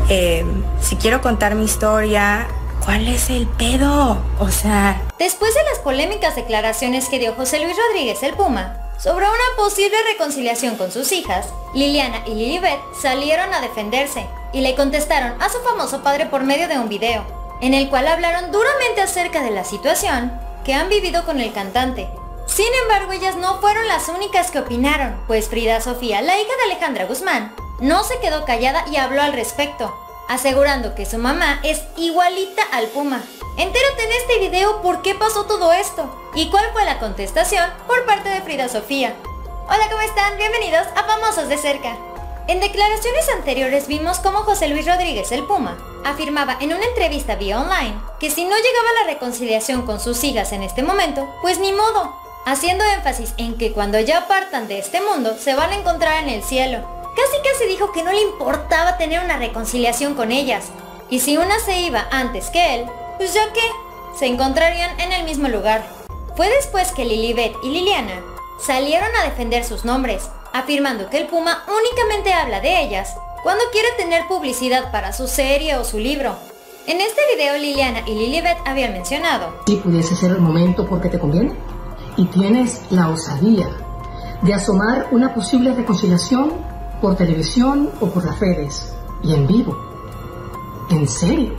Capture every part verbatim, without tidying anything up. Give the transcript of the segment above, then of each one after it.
Eh, si quiero contar mi historia, ¿cuál es el pedo? O sea... Después de las polémicas declaraciones que dio José Luis Rodríguez el Puma sobre una posible reconciliación con sus hijas, Liliana y Lilibet salieron a defenderse y le contestaron a su famoso padre por medio de un video, en el cual hablaron duramente acerca de la situación que han vivido con el cantante. Sin embargo, ellas no fueron las únicas que opinaron, pues Frida Sofía, la hija de Alejandra Guzmán, no se quedó callada y habló al respecto, asegurando que su mamá es igualita al Puma. Entérate en este video por qué pasó todo esto y cuál fue la contestación por parte de Frida Sofía. Hola, ¿cómo están? Bienvenidos a Famosos de Cerca. En declaraciones anteriores vimos cómo José Luis Rodríguez el Puma afirmaba en una entrevista vía online que si no llegaba la reconciliación con sus hijas en este momento, pues ni modo, haciendo énfasis en que cuando ya partan de este mundo se van a encontrar en el cielo. Casi casi dijo que no le importaba tener una reconciliación con ellas, y si una se iba antes que él, pues ya que se encontrarían en el mismo lugar. Fue después que Lilibet y Liliana salieron a defender sus nombres, afirmando que el Puma únicamente habla de ellas cuando quiere tener publicidad para su serie o su libro. En este video Liliana y Lilibet habían mencionado: si pudiese ser el momento porque te conviene y tienes la osadía de asomar una posible reconciliación por televisión o por las redes y en vivo. ¿En serio?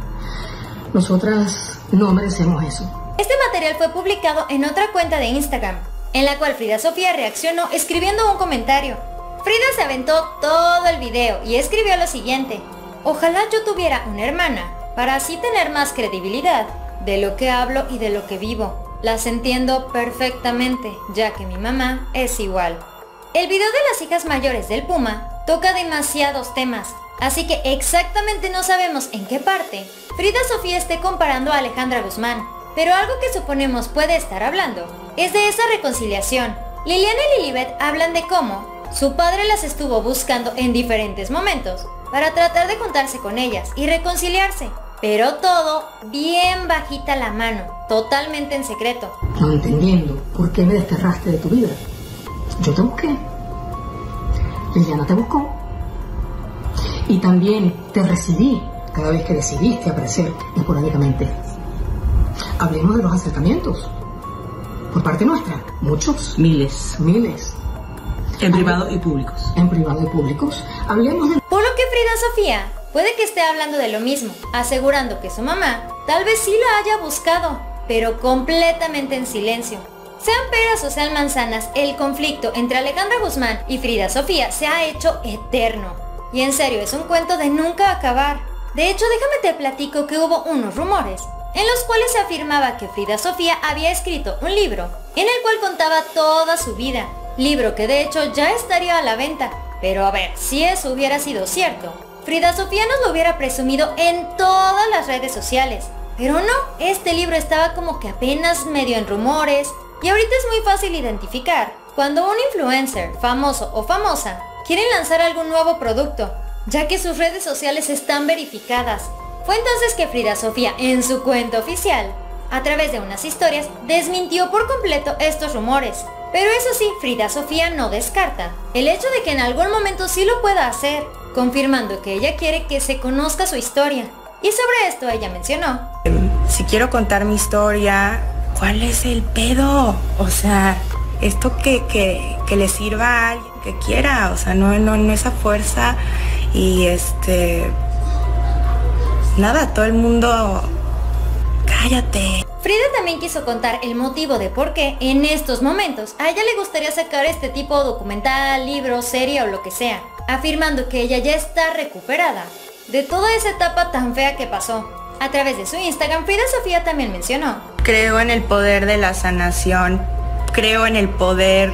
Nosotras no merecemos eso. Este material fue publicado en otra cuenta de Instagram, en la cual Frida Sofía reaccionó escribiendo un comentario. Frida se aventó todo el video y escribió lo siguiente: ojalá yo tuviera una hermana, para así tener más credibilidad de lo que hablo y de lo que vivo. Las entiendo perfectamente, ya que mi mamá es igual. El video de las hijas mayores del Puma toca demasiados temas, así que exactamente no sabemos en qué parte Frida Sofía esté comparando a Alejandra Guzmán, pero algo que suponemos puede estar hablando es de esa reconciliación. Liliana y Lilibet hablan de cómo su padre las estuvo buscando en diferentes momentos para tratar de juntarse con ellas y reconciliarse, pero todo bien bajita la mano, totalmente en secreto. No entendiendo por qué me desterraste de tu vida. Yo te busqué, Liliana te buscó, y también te recibí cada vez que decidiste aparecer esporádicamente. Hablemos de los acercamientos por parte nuestra, muchos, miles, miles, en privado y públicos. En privado y públicos. Hablemos de... Por lo que Frida Sofía puede que esté hablando de lo mismo, asegurando que su mamá tal vez sí la haya buscado, pero completamente en silencio. Sean peras o sean manzanas, el conflicto entre Alejandra Guzmán y Frida Sofía se ha hecho eterno. Y en serio, es un cuento de nunca acabar. De hecho, déjame te platico que hubo unos rumores en los cuales se afirmaba que Frida Sofía había escrito un libro en el cual contaba toda su vida. Libro que de hecho ya estaría a la venta. Pero a ver, si eso hubiera sido cierto, Frida Sofía nos lo hubiera presumido en todas las redes sociales. Pero no, este libro estaba como que apenas medio en rumores. Y ahorita es muy fácil identificar cuando un influencer, famoso o famosa, quieren lanzar algún nuevo producto, ya que sus redes sociales están verificadas. Fue entonces que Frida Sofía, en su cuenta oficial, a través de unas historias, desmintió por completo estos rumores. Pero eso sí, Frida Sofía no descarta el hecho de que en algún momento sí lo pueda hacer, confirmando que ella quiere que se conozca su historia. Y sobre esto ella mencionó: si quiero contar mi historia, ¿cuál es el pedo? O sea, esto que, que, que le sirva a alguien que quiera, o sea, no, no, no esa fuerza. Y este... nada, todo el mundo... cállate. Frida también quiso contar el motivo de por qué en estos momentos a ella le gustaría sacar este tipo de documental, libro, serie o lo que sea, afirmando que ella ya está recuperada de toda esa etapa tan fea que pasó. A través de su Instagram, Frida Sofía también mencionó: creo en el poder de la sanación, creo en el poder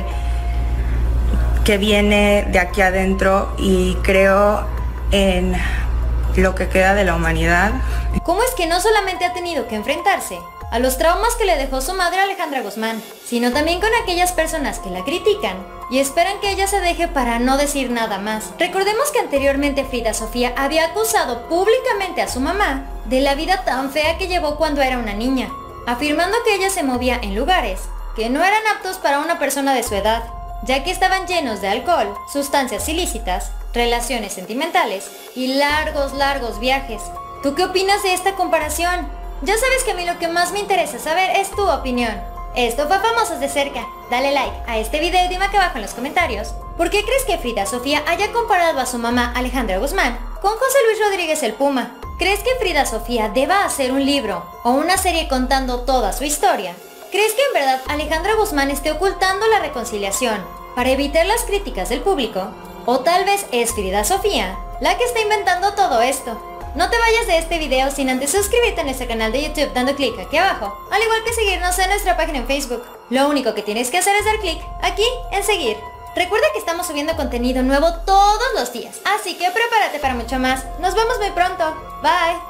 que viene de aquí adentro y creo en lo que queda de la humanidad. ¿Cómo es que no solamente ha tenido que enfrentarse a los traumas que le dejó su madre Alejandra Guzmán, sino también con aquellas personas que la critican y esperan que ella se deje para no decir nada más? Recordemos que anteriormente Frida Sofía había acusado públicamente a su mamá de la vida tan fea que llevó cuando era una niña, afirmando que ella se movía en lugares que no eran aptos para una persona de su edad, ya que estaban llenos de alcohol, sustancias ilícitas relaciones sentimentales y largos, largos viajes. ¿Tú qué opinas de esta comparación? Ya sabes que a mí lo que más me interesa saber es tu opinión. Esto fue Famosos de Cerca. Dale like a este video y dime acá abajo en los comentarios ¿por qué crees que Frida Sofía haya comparado a su mamá Alejandra Guzmán con José Luis Rodríguez el Puma? ¿Crees que Frida Sofía deba hacer un libro o una serie contando toda su historia? ¿Crees que en verdad Alejandra Guzmán esté ocultando la reconciliación para evitar las críticas del público? ¿O tal vez es Frida Sofía la que está inventando todo esto? No te vayas de este video sin antes suscribirte a nuestro canal de YouTube dando clic aquí abajo, al igual que seguirnos en nuestra página en Facebook. Lo único que tienes que hacer es dar clic aquí en seguir. Recuerda que estamos subiendo contenido nuevo todos los días, así que prepárate para mucho más. Nos vemos muy pronto. Bye.